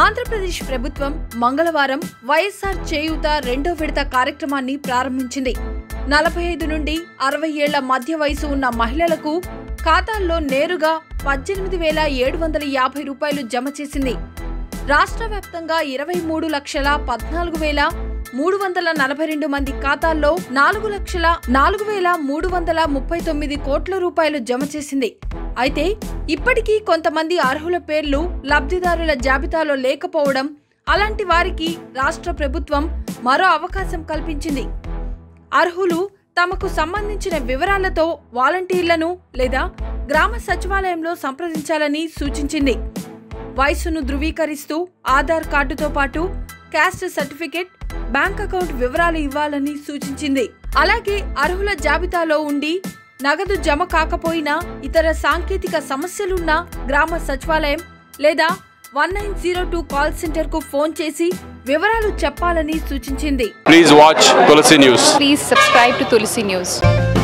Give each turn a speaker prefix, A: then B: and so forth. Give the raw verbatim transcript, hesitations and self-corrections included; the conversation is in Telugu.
A: ఆంధ్రప్రదేశ్ ప్రభుత్వం మంగళవారం వైఎస్ఆర్ చేయూత రెండో విడత కార్యక్రమాన్ని ప్రారంభించింది. నలభై ఐదు నుండి అరవై ఏళ్ల మధ్య వయసు ఉన్న మహిళలకు ఖాతాల్లో నేరుగా పద్దెనిమిది వేల ఏడు వందల యాభై రూపాయలు జమ చేసింది. రాష్ట్ర వ్యాప్తంగా ఇరవై మూడు లక్షల పద్నాలుగు వేల మూడు వందల నలభై రెండు మంది ఖాతాల్లో నాలుగు లక్షల నాలుగు వేల మూడు వందల ముప్పై తొమ్మిది కోట్ల రూపాయలు జమ చేసింది. అయితే ఇప్పటికీ కొంతమంది అర్హుల పేర్లు లబ్ధిదారుల జాబితాలో లేకపోవడం, అలాంటి వారికి రాష్ట్ర ప్రభుత్వం మరో అవకాశం కల్పించింది. అర్హులు తమకు సంబంధించిన వివరాలతో వాలంటీర్లను లేదా గ్రామ సచివాలయంలో సంప్రదించాలని సూచించింది. వయసును ధృవీకరిస్తూ ఆధార్ కార్డుతో పాటు క్యాస్ట్ సర్టిఫికెట్, బ్యాంక్ అకౌంట్ వివరాలు ఇవ్వాలని సూచించింది. అలాగే అర్హుల జాబితాలో ఉండి నగదు జమ కాకపోయినా ఇతర సాంకేతిక సమస్యలున్న గ్రామ సచివాలయం లేదా one nine zero two call centre కు ఫోన్ చేసి వివరాలు చెప్పాలని సూచించింది.
B: Please watch Tulasi news.
C: Please subscribe to Tulasi news.